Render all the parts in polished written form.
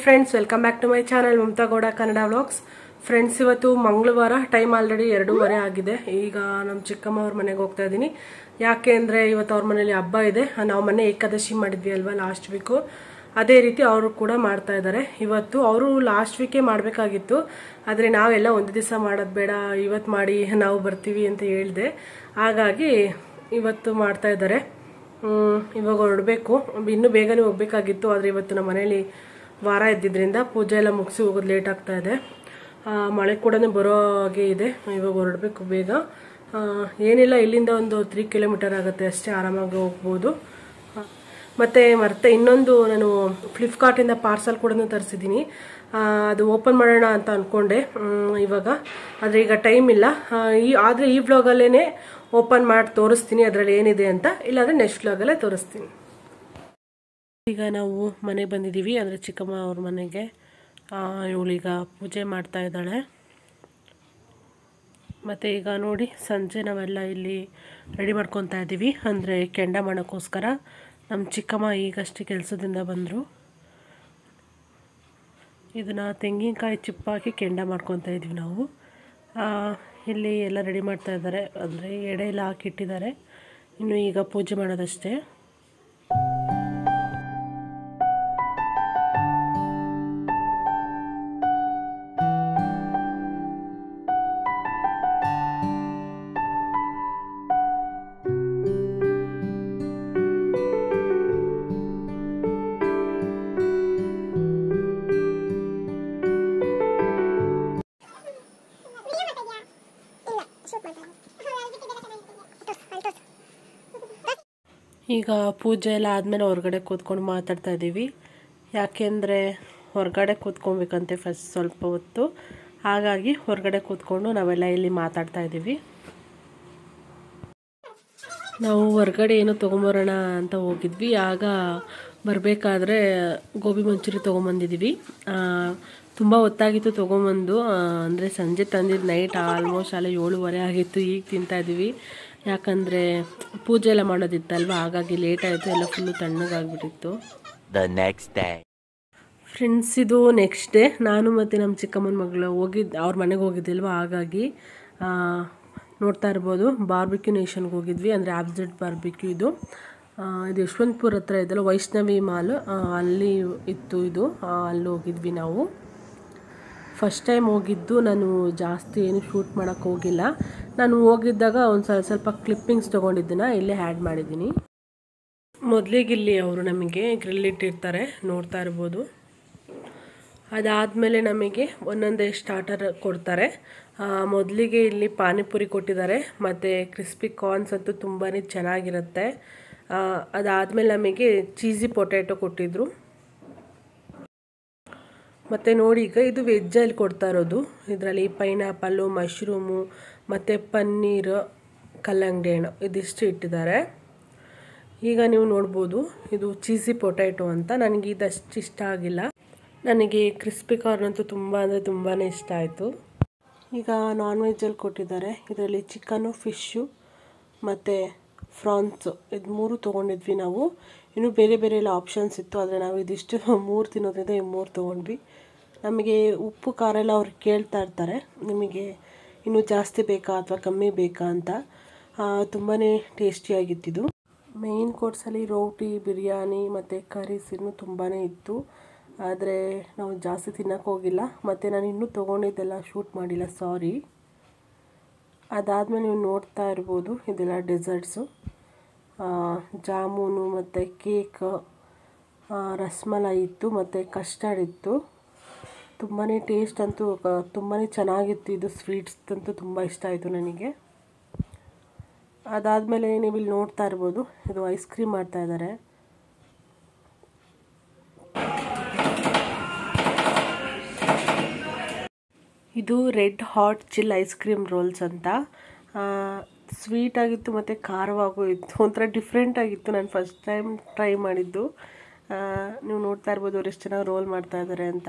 Friends, welcome back to my channel Mamata Gowda Kannada vlogs. Friends, ಇವತ್ತು ಮಂಗಳವಾರ, time already 2:30 ಆಗಿದೆ. ಈಗ ನಮ್ಮ ಚಿಕ್ಕಮ್ಮ ಅವ್ರ ಮನೆಗೆ ಹೋಗ್ತಾ ಇದ್ದೀನಿ. ಯಾಕೆ ಅಂದರೆ ಇವತ್ತು ಅವ್ರ ಮನೇಲಿ ಹಬ್ಬ ಇದೆ. ನಾವು ಮೊನ್ನೆ ಏಕಾದಶಿ ಮಾಡಿದ್ವಿ ಅಲ್ವಾ ಲಾಸ್ಟ್ ವೀಕು, ಅದೇ ರೀತಿ ಅವರು ಕೂಡ ಮಾಡ್ತಾ ಇದ್ದಾರೆ. ಇವತ್ತು ಅವರು ಲಾಸ್ಟ್ ವೀಕೇ ಮಾಡಬೇಕಾಗಿತ್ತು, ಆದರೆ ನಾವೆಲ್ಲ ಒಂದು ದಿವಸ ಮಾಡೋದು ಬೇಡ, ಇವತ್ತು ಮಾಡಿ ನಾವು ಬರ್ತೀವಿ ಅಂತ ಹೇಳಿದೆ. ಹಾಗಾಗಿ ಇವತ್ತು ಮಾಡ್ತಾ ಇದ್ದಾರೆ. ಇವಾಗ ಹೊರಡಬೇಕು. ಇನ್ನೂ ಬೇಗನೆ ಹೋಗ್ಬೇಕಾಗಿತ್ತು, ಆದರೆ ಇವತ್ತು ನಮ್ಮ ಮನೇಲಿ ವಾರ ಇದ್ದಿದ್ದರಿಂದ ಪೂಜೆ ಎಲ್ಲ ಮುಗಿಸಿ ಹೋಗೋದು ಲೇಟ್ ಆಗ್ತಾ ಇದೆ. ಮಳೆ ಕೂಡ ಬರೋ ಹಾಗೆ ಇದೆ. ಇವಾಗ ಹೊರಡಬೇಕು ಬೇಗ. ಏನಿಲ್ಲ, ಇಲ್ಲಿಂದ ಒಂದು 3 ಕಿಲೋಮೀಟರ್ ಆಗುತ್ತೆ ಅಷ್ಟೇ, ಆರಾಮಾಗಿ ಹೋಗ್ಬೋದು. ಮತ್ತೆ ಇನ್ನೊಂದು, ನಾನು ಫ್ಲಿಪ್ಕಾರ್ಟಿಂದ ಪಾರ್ಸಲ್ ಕೂಡ ತರಿಸಿದ್ದೀನಿ. ಅದು ಓಪನ್ ಮಾಡೋಣ ಅಂತ ಅಂದ್ಕೊಂಡೆ ಇವಾಗ, ಆದರೆ ಈಗ ಟೈಮ್ ಇಲ್ಲ. ಆದರೆ ಈ ವ್ಲಾಗಲ್ಲೇ ಓಪನ್ ಮಾಡಿ ತೋರಿಸ್ತೀನಿ ಅದರಲ್ಲಿ ಏನಿದೆ ಅಂತ, ಇಲ್ಲಾಂದರೆ ನೆಕ್ಸ್ಟ್ ವ್ಲಾಗಲ್ಲೇ ತೋರಿಸ್ತೀನಿ. ಈಗ ನಾವು ಮನೆಗೆ ಬಂದಿದ್ದೀವಿ, ಅಂದರೆ ಚಿಕ್ಕಮ್ಮ ಅವ್ರ ಮನೆಗೆ. ಇವಳೀಗ ಪೂಜೆ ಮಾಡ್ತಾ ಇದ್ದಾಳೆ. ಮತ್ತು ಈಗ ನೋಡಿ, ಸಂಜೆ ನಾವೆಲ್ಲ ಇಲ್ಲಿ ರೆಡಿ ಮಾಡ್ಕೊತಾ ಇದ್ದೀವಿ, ಅಂದರೆ ಕೆಂಡ ಮಾಡೋಕ್ಕೋಸ್ಕರ. ನಮ್ಮ ಚಿಕ್ಕಮ್ಮ ಈಗಷ್ಟೇ ಕೆಲಸದಿಂದ ಬಂದರು. ಇದನ್ನು ತೆಂಗಿನಕಾಯಿ ಚಿಪ್ಪಾಕಿ ಕೆಂಡ ಮಾಡ್ಕೊತಾ ಇದ್ವಿ ನಾವು. ಇಲ್ಲಿ ಎಲ್ಲ ರೆಡಿ ಮಾಡ್ತಾ ಇದ್ದಾರೆ, ಅಂದರೆ ಎಡೆ ಎಲ್ಲ ಹಾಕಿಟ್ಟಿದ್ದಾರೆ. ಇನ್ನು ಈಗ ಪೂಜೆ ಮಾಡೋದಷ್ಟೇ. ಈಗ ಪೂಜೆ ಎಲ್ಲ ಆದಮೇಲೆ ಹೊರಗಡೆ ಕೂತ್ಕೊಂಡು ಮಾತಾಡ್ತಾ ಇದ್ದೀವಿ. ಯಾಕೆಂದರೆ ಹೊರಗಡೆ ಕೂತ್ಕೊಬೇಕಂತೆ ಫಸ್ಟ್ ಸ್ವಲ್ಪ ಹೊತ್ತು, ಹಾಗಾಗಿ ಹೊರಗಡೆ ಕೂತ್ಕೊಂಡು ನಾವೆಲ್ಲ ಇಲ್ಲಿ ಮಾತಾಡ್ತಾ ಇದ್ದೀವಿ. ನಾವು ಹೊರಗಡೆ ಏನೋ ತೊಗೊಂಬರೋಣ ಅಂತ ಹೋಗಿದ್ವಿ. ಆಗ ಬರಬೇಕಾದ್ರೆ ಗೋಬಿ ಮಂಚೂರಿ ತೊಗೊಂಬಂದಿದ್ದೀವಿ. ತುಂಬ ಹೊತ್ತಾಗಿತ್ತು ತೊಗೊಂಬಂದು, ಅಂದರೆ ಸಂಜೆ ತಂದಿದ್ದು, ನೈಟ್ ಆಲ್ಮೋಸ್ಟ್ ಅಲ್ಲ 7:30 ಆಗಿತ್ತು. ಈಗ ತಿಂತಾಯಿದ್ದೀವಿ, ಯಾಕಂದರೆ ಪೂಜೆ ಎಲ್ಲ ಮಾಡೋದಿತ್ತಲ್ವ, ಹಾಗಾಗಿ ಲೇಟ್ ಆಯಿತು, ಎಲ್ಲ ಫುಲ್ಲು ತಣ್ಣಗಾಗ್ಬಿಟ್ಟಿತ್ತು. ಫ್ರೆಂಡ್ಸ್, ಇದು ನೆಕ್ಸ್ಟ್ ಡೇ. ನಾನು ಮತ್ತು ನಮ್ಮ ಚಿಕ್ಕಮ್ಮನ ಮಗಳು ಅವ್ರ ಮನೆಗೆ ಹೋಗಿದ್ದಿಲ್ವ, ಹಾಗಾಗಿ ನೋಡ್ತಾ ಇರ್ಬೋದು, ಬಾರ್ಬಿಕ್ಯೂ ನೇಷನ್ಗೆ ಹೋಗಿದ್ವಿ, ಅಂದರೆ ಆಬ್ಸೆಟ್ ಬಾರ್ಬಿಕ್ಯೂ. ಇದು ಯಶವಂತಪುರ ಹತ್ರ ಇದೆಲ್ಲ, ವೈಷ್ಣವಿ ಮಾಲ್, ಅಲ್ಲಿ ಇತ್ತು ಇದು. ಅಲ್ಲಿ ಹೋಗಿದ್ವಿ ನಾವು. ಫಸ್ಟ್ ಟೈಮ್ ಹೋಗಿದ್ದು. ನಾನು ಜಾಸ್ತಿ ಏನು ಶೂಟ್ ಮಾಡೋಕ್ಕೆ ಹೋಗಿಲ್ಲ. ನಾನು ಹೋಗಿದ್ದಾಗ ಒಂದು ಸ್ವಲ್ಪ ಕ್ಲಿಪ್ಪಿಂಗ್ಸ್ ತೊಗೊಂಡಿದ್ದನ್ನು ಇಲ್ಲೇ ಆ್ಯಡ್ ಮಾಡಿದ್ದೀನಿ. ಮೊದಲಿಗೆ ಇಲ್ಲಿ ಅವರು ನಮಗೆ ಗ್ರಿಲ್ ಇಟ್ಟಿರ್ತಾರೆ, ನೋಡ್ತಾ ಇರ್ಬೋದು. ಅದಾದಮೇಲೆ ನಮಗೆ ಒಂದೊಂದೇ ಸ್ಟಾರ್ಟರ್ ಕೊಡ್ತಾರೆ. ಮೊದಲಿಗೆ ಇಲ್ಲಿ ಪಾನಿಪುರಿ ಕೊಟ್ಟಿದ್ದಾರೆ, ಮತ್ತು ಕ್ರಿಸ್ಪಿ ಕಾರ್ನ್ಸ್ ಅಂತೂ ತುಂಬಾ ಚೆನ್ನಾಗಿರುತ್ತೆ. ಅದಾದಮೇಲೆ ನಮಗೆ ಚೀಸಿ ಪೊಟ್ಯಾಟೊ ಕೊಟ್ಟಿದ್ದರು. ಮತ್ತು ನೋಡಿ, ಈಗ ಇದು ವೆಜ್ಜಲ್ಲಿ ಕೊಡ್ತಾ ಇರೋದು. ಇದರಲ್ಲಿ ಪೈನಾಪಲ್ಲು, ಮಶ್ರೂಮು ಮತ್ತು ಪನ್ನೀರು, ಕಲ್ಲಂಗಡಿ ಹಣ್ಣು ಇದಿಷ್ಟು ಇಟ್ಟಿದ್ದಾರೆ. ಈಗ ನೀವು ನೋಡ್ಬೋದು, ಇದು ಚೀಸಿ ಪೊಟ್ಯಾಟೊ ಅಂತ. ನನಗೆ ಇದಷ್ಟು ಇಷ್ಟ ಆಗಿಲ್ಲ. ನನಗೆ ಕ್ರಿಸ್ಪಿ ಕಾರ್ನ್ ಅಂತೂ ತುಂಬ ಅಂದರೆ ತುಂಬಾ ಇಷ್ಟ ಆಯಿತು. ಈಗ ನಾನ್ ವೆಜ್ಜಲ್ಲಿ ಕೊಟ್ಟಿದ್ದಾರೆ. ಇದರಲ್ಲಿ ಚಿಕನ್ನು, ಫಿಶ್ಶು ಮತ್ತು ಫ್ರಾನ್ಸು, ಇದು 3 ತೊಗೊಂಡಿದ್ವಿ ನಾವು. ಇನ್ನೂ ಬೇರೆ ಬೇರೆ ಎಲ್ಲ ಆಪ್ಷನ್ಸ್ ಇತ್ತು, ಆದರೆ ನಾವು ಇದಿಷ್ಟು 3 ತಿನ್ನೋದ್ರಿಂದ ಈ 3 ತೊಗೊಂಡ್ವಿ. ನಮಗೆ ಉಪ್ಪು ಖಾರ ಎಲ್ಲ ಅವ್ರು ಕೇಳ್ತಾ ಇರ್ತಾರೆ, ನಿಮಗೆ ಇನ್ನೂ ಜಾಸ್ತಿ ಬೇಕಾ ಅಥವಾ ಕಮ್ಮಿ ಬೇಕಾ ಅಂತ. ತುಂಬಾ ಟೇಸ್ಟಿಯಾಗಿತ್ತಿದು. ಮೇಯ್ನ್ ಕೋರ್ಸಲ್ಲಿ ರೋಟಿ, ಬಿರಿಯಾನಿ ಮತ್ತು ಕರೀಸ್ ಇನ್ನೂ ತುಂಬಾ ಇತ್ತು, ಆದರೆ ನಾವು ಜಾಸ್ತಿ ತಿನ್ನೋಕ್ಕೆ ಹೋಗಿಲ್ಲ. ಮತ್ತು ನಾನು ಇನ್ನೂ ತೊಗೊಂಡಿದ್ದೆಲ್ಲ ಶೂಟ್ ಮಾಡಿಲ್ಲ, ಸಾರಿ. ಅದಾದಮೇಲೆ ನೀವು ನೋಡ್ತಾ ಇರ್ಬೋದು, ಇದೆಲ್ಲ ಡೆಸರ್ಟ್ಸು, ಜಾಮೂನು ಮತ್ತು ಕೇಕ್, ರಸ್ಮಲೈ ಇತ್ತು, ಮತ್ತು ಕಸ್ಟರ್ಡ್ ಇತ್ತು. ತುಂಬಾ ಟೇಸ್ಟ್ ಅಂತೂ ತುಂಬಾ ಚೆನ್ನಾಗಿತ್ತು. ಇದು ಸ್ವೀಟ್ಸ್ ಅಂತೂ ತುಂಬ ಇಷ್ಟ ಆಯಿತು ನನಗೆ. ಅದಾದಮೇಲೆ ನೀವು ಇಲ್ಲಿ ನೋಡ್ತಾ ಇರ್ಬೋದು, ಇದು ಐಸ್ ಕ್ರೀಮ್ ಮಾಡ್ತಾ ಇದ್ದಾರೆ. ಇದು red hot chill ice cream rolls ಅಂತ. ಸ್ವೀಟ್ ಆಗಿತ್ತು ಮತ್ತು ಖಾರವಾಗೂ ಇತ್ತು, ಒಂಥರ ಡಿಫ್ರೆಂಟ್ ಆಗಿತ್ತು. ನಾನು ಫಸ್ಟ್ ಟೈಮ್ ಟ್ರೈ ಮಾಡಿದ್ದು. ನೀವು ನೋಡ್ತಾ ಇರ್ಬೋದು ಅವ್ರು ಎಷ್ಟು ಚೆನ್ನಾಗಿ ರೋಲ್ ಮಾಡ್ತಾ ಇದ್ದಾರೆ ಅಂತ.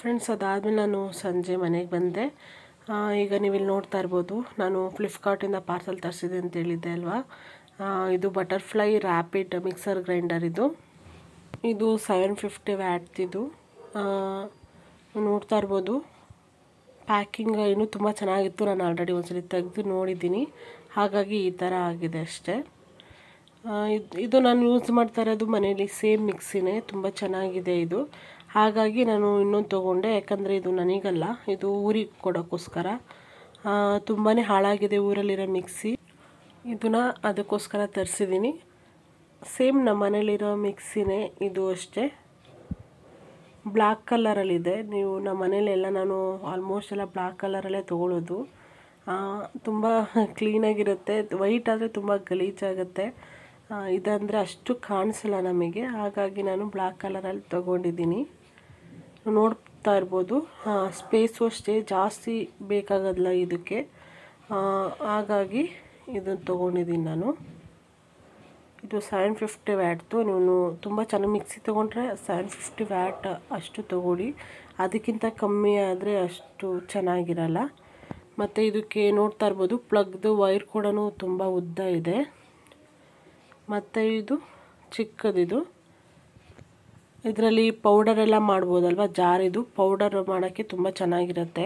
ಫ್ರೆಂಡ್ಸ್, ಅದಾದಮೇಲೆ ನಾನು ಸಂಜೆ ಮನೆಗೆ ಬಂದೆ. ಈಗ ನೀವು ಇಲ್ಲಿ ನೋಡ್ತಾ ಇರ್ಬೋದು, ನಾನು ಫ್ಲಿಪ್ಕಾರ್ಟಿಂದ ಪಾರ್ಸಲ್ ತರಿಸಿದೆ ಅಂತ ಹೇಳಿದ್ದೆ ಅಲ್ವಾ. ಇದು ಬಟರ್ಫ್ಲೈ ರ್ಯಾಪಿಡ್ ಮಿಕ್ಸರ್ ಗ್ರೈಂಡರ್. ಇದು 750 ವ್ಯಾಟ್ದಿದು. ನೋಡ್ತಾ ಇರ್ಬೋದು, ಪ್ಯಾಕಿಂಗ್ ಇನ್ನೂ ತುಂಬ ಚೆನ್ನಾಗಿತ್ತು. ನಾನು ಆಲ್ರೆಡಿ ಒಂದ್ಸಲಿ ತೆಗೆದು ನೋಡಿದ್ದೀನಿ, ಹಾಗಾಗಿ ಈ ಥರ ಆಗಿದೆ ಅಷ್ಟೇ. ಇದು ನಾನು ಯೂಸ್ ಮಾಡ್ತಾ ಇರೋದು ಮನೇಲಿ ಸೇಮ್ ಮಿಕ್ಸಿನೇ, ತುಂಬ ಚೆನ್ನಾಗಿದೆ ಇದು. ಹಾಗಾಗಿ ನಾನು ಇನ್ನೊಂದು ತೊಗೊಂಡೆ, ಯಾಕಂದರೆ ಇದು ನನಗಲ್ಲ, ಇದು ಊರಿಗೆ ಕೊಡೋಕ್ಕೋಸ್ಕರ. ತುಂಬಾ ಹಾಳಾಗಿದೆ ಊರಲ್ಲಿರೋ ಮಿಕ್ಸಿ, ಇದನ್ನು ಅದಕ್ಕೋಸ್ಕರ ತರಿಸಿದ್ದೀನಿ. ಸೇಮ್ ನಮ್ಮ ಮನೇಲಿರೋ ಮಿಕ್ಸಿನೇ ಇದು ಅಷ್ಟೇ. ಬ್ಲ್ಯಾಕ್ ಕಲರಲ್ಲಿದೆ. ನೀವು ನಮ್ಮ ಮನೇಲೆಲ್ಲ ನಾನು ಆಲ್ಮೋಸ್ಟ್ ಎಲ್ಲ ಬ್ಲ್ಯಾಕ್ ಕಲರಲ್ಲೇ ತೊಗೊಳ್ಳೋದು. ತುಂಬ ಕ್ಲೀನಾಗಿರುತ್ತೆ. ವೈಟ್ ಆದರೆ ತುಂಬ ಗಲೀಜಾಗುತ್ತೆ. ಇದಂದರೆ ಅಷ್ಟು ಕಾಣಿಸಲ್ಲ ನಮಗೆ, ಹಾಗಾಗಿ ನಾನು ಬ್ಲ್ಯಾಕ್ ಕಲರಲ್ಲಿ ತೊಗೊಂಡಿದ್ದೀನಿ. ನೋಡ್ತಾ ಇರ್ಬೋದು, ಸ್ಪೇಸು ಅಷ್ಟೇ ಜಾಸ್ತಿ ಬೇಕಾಗೋದಿಲ್ಲ ಇದಕ್ಕೆ, ಹಾಗಾಗಿ ಇದನ್ನು ತೊಗೊಂಡಿದ್ದೀನಿ ನಾನು. ಇದು 750 ವ್ಯಾಟ್ದು. ನೀವು ತುಂಬ ಚೆನ್ನಾಗಿ ಮಿಕ್ಸಿ ತೊಗೊಂಡ್ರೆ 750 ವ್ಯಾಟ್ ಅಷ್ಟು ತೊಗೊಳ್ಳಿ, ಅದಕ್ಕಿಂತ ಕಮ್ಮಿ ಆದರೆ ಅಷ್ಟು ಚೆನ್ನಾಗಿರಲ್ಲ. ಮತ್ತು ಇದಕ್ಕೆ ನೋಡ್ತಾ ಇರ್ಬೋದು, ಪ್ಲಗ್ದು ವೈರ್ ಕೂಡ ತುಂಬ ಉದ್ದ ಇದೆ. ಮತ್ತು ಇದು ಚಿಕ್ಕದಿದು. ಇದರಲ್ಲಿ ಪೌಡರೆಲ್ಲ ಮಾಡ್ಬೋದಲ್ವ, ಜಾರಿದು ಪೌಡರ್ ಮಾಡೋಕ್ಕೆ ತುಂಬ ಚೆನ್ನಾಗಿರುತ್ತೆ.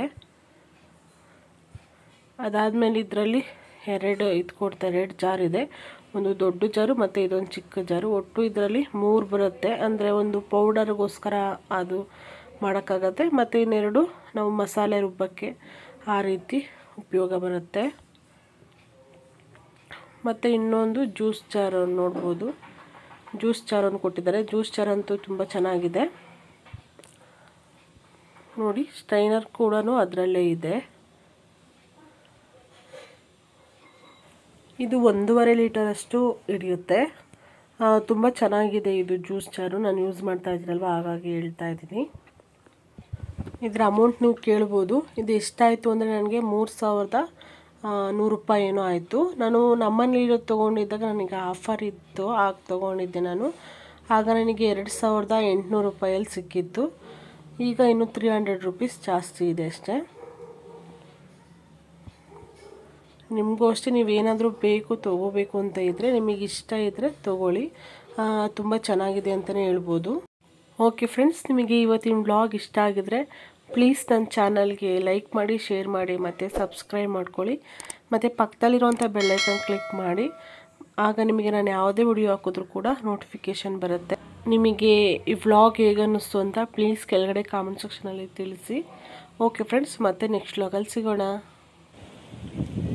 ಅದಾದಮೇಲೆ ಇದರಲ್ಲಿ ಎರಡು ಜಾರ್ ಇದೆ. ಒಂದು ದೊಡ್ಡ ಜಾರು ಮತ್ತು ಇದೊಂದು ಚಿಕ್ಕ ಜಾರು. ಒಟ್ಟು ಇದರಲ್ಲಿ 3 ಬರುತ್ತೆ. ಅಂದರೆ ಒಂದು ಪೌಡರ್ಗೋಸ್ಕರ ಅದು ಮಾಡೋಕ್ಕಾಗತ್ತೆ, ಮತ್ತು ಇನ್ನೆರಡು ನಾವು ಮಸಾಲೆ ರುಬ್ಬಕ್ಕೆ ಆ ರೀತಿ ಉಪಯೋಗ ಬರುತ್ತೆ. ಮತ್ತು ಇನ್ನೊಂದು ಜ್ಯೂಸ್ ಜಾರ್ ನೋಡ್ಬೋದು, ಜ್ಯೂಸ್ ಜಾರನ್ನು ಕೊಟ್ಟಿದ್ದಾರೆ. ಜ್ಯೂಸ್ ಜಾರ್ ಅಂತೂ ತುಂಬ ಚೆನ್ನಾಗಿದೆ ನೋಡಿ. ಸ್ಟ್ರೈನರ್ ಕೂಡ ಅದರಲ್ಲೇ ಇದೆ. ಇದು 1.5 ಲೀಟರಷ್ಟು ಹಿಡಿಯುತ್ತೆ. ತುಂಬ ಚೆನ್ನಾಗಿದೆ ಇದು ಜ್ಯೂಸ್ ಜಾರು. ನಾನು ಯೂಸ್ ಮಾಡ್ತಾ ಇದ್ದೀನಲ್ವ, ಹಾಗಾಗಿ ಹೇಳ್ತಾ ಇದ್ದೀನಿ. ಇದರ ಅಮೌಂಟ್ ನೀವು ಕೇಳ್ಬೋದು. ಇದು ಎಷ್ಟಾಯಿತು ಅಂದರೆ ನನಗೆ 3100 ರೂಪಾಯಿ ಏನೋ ಆಯಿತು. ನಾನು ನಮ್ಮನೇಲಿರೋದು ತೊಗೊಂಡಿದ್ದಾಗ ನನಗೆ ಆಫರ್ ಇತ್ತು, ಆಗ ತೊಗೊಂಡಿದ್ದೆ ನಾನು. ಆಗ ನನಗೆ 2800 ರೂಪಾಯಲ್ಲಿ ಸಿಕ್ಕಿತ್ತು. ಈಗ ಇನ್ನೂ 300 ರುಪೀಸ್ ಜಾಸ್ತಿ ಇದೆ ಅಷ್ಟೇ. ನಿಮಗೂ ಅಷ್ಟೇ, ನೀವೇನಾದರೂ ತೊಗೋಬೇಕು ಅಂತ ಇದ್ದರೆ, ನಿಮಗೆ ಇಷ್ಟ ಇದ್ದರೆ ತೊಗೊಳ್ಳಿ. ತುಂಬ ಚೆನ್ನಾಗಿದೆ ಅಂತಲೇ ಹೇಳ್ಬೋದು. ಓಕೆ ಫ್ರೆಂಡ್ಸ್, ನಿಮಗೆ ಇವತ್ತಿನ ವ್ಲಾಗ್ ಇಷ್ಟ ಆಗಿದ್ರೆ ಪ್ಲೀಸ್ ನನ್ನ ಚಾನಲ್ಗೆ ಲೈಕ್ ಮಾಡಿ, ಶೇರ್ ಮಾಡಿ ಮತ್ತು ಸಬ್ಸ್ಕ್ರೈಬ್ ಮಾಡ್ಕೊಳ್ಳಿ. ಮತ್ತು ಪಕ್ಕದಲ್ಲಿರುವಂಥ ಬೆಲ್ಲೈಕನ್ ಕ್ಲಿಕ್ ಮಾಡಿ, ಆಗ ನಿಮಗೆ ನಾನು ಯಾವುದೇ ವಿಡಿಯೋ ಹಾಕಿದ್ರೂ ಕೂಡ ನೋಟಿಫಿಕೇಷನ್ ಬರುತ್ತೆ. ನಿಮಗೆ ಈ ವ್ಲಾಗ್ ಹೇಗೆ ಅನ್ನಿಸ್ತು ಅಂತ ಪ್ಲೀಸ್ ಕೆಳಗಡೆ ಕಾಮೆಂಟ್ ಸೆಕ್ಷನಲ್ಲಿ ತಿಳಿಸಿ. ಓಕೆ ಫ್ರೆಂಡ್ಸ್, ಮತ್ತೆ ನೆಕ್ಸ್ಟ್ ವ್ಲಾಗಲ್ಲಿ ಸಿಗೋಣ.